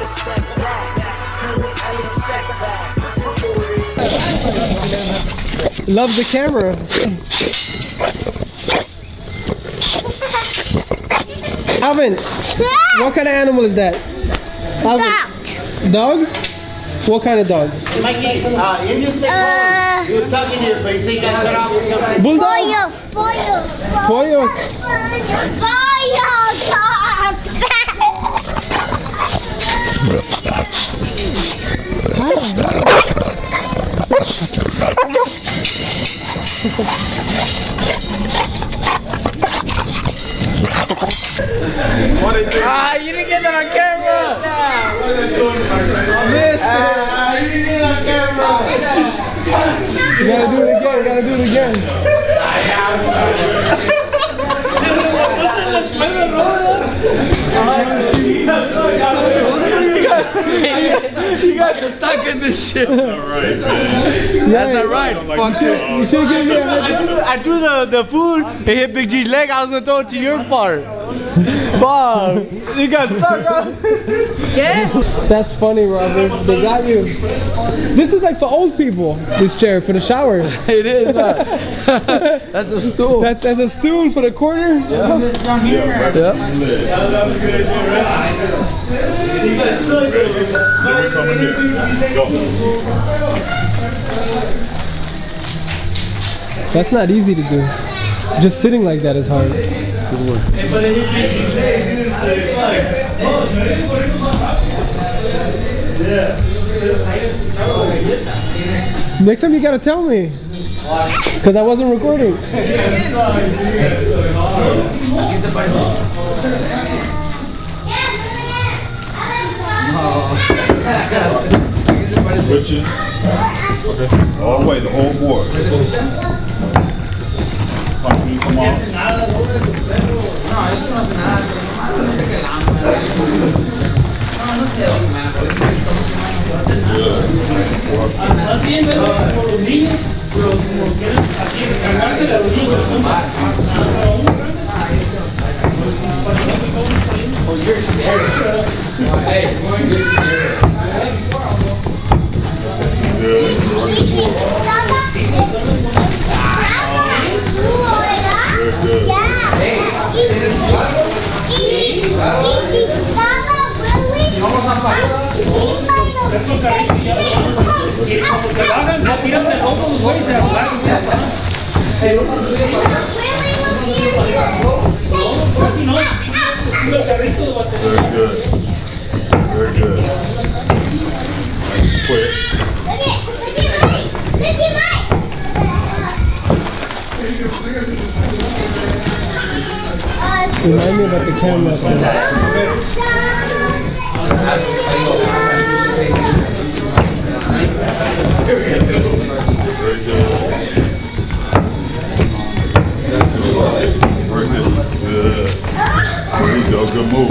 Love the camera. Alvin, what kind of animal is that? Alvin. Dogs. Dogs? What kind of dogs? Mikey, Indian say he was talking here, but he said he got cut off or something. Bulldogs? Pollos. Pollos. You didn't get that on camera! Missed it! You didn't get it on camera! You gotta do it again, you gotta do it again. You guys are stuck in this shit. Alright, man. That's not right. Fuck you. I threw the food, it hit Big G's leg, I was gonna throw it to your part. Bob, you got stuck, huh? Yeah. That's funny, Robert. They got you. This is like for old people, this chair, for the shower. It is. That's a stool. That's a stool for the corner? Yeah. Yeah. That's not easy to do. Just sitting like that is hard. Good work. Next time you gotta tell me. Because I wasn't recording. Switching. Okay. All the way, the whole board. Can you come on? Very good. Very good. Quick. Remind me about the camera. Very good. Very good. Good. There you go. Good move.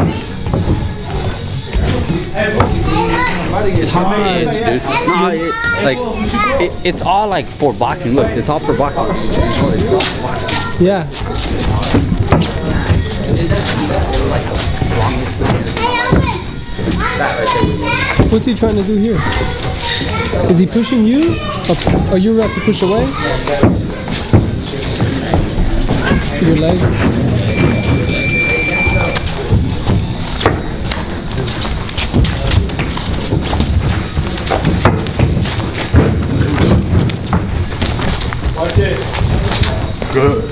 It's all like for boxing. Look, it's all for boxing. Yeah. What's he trying to do here? Is he pushing you? Or you have to push away? Your leg? Good.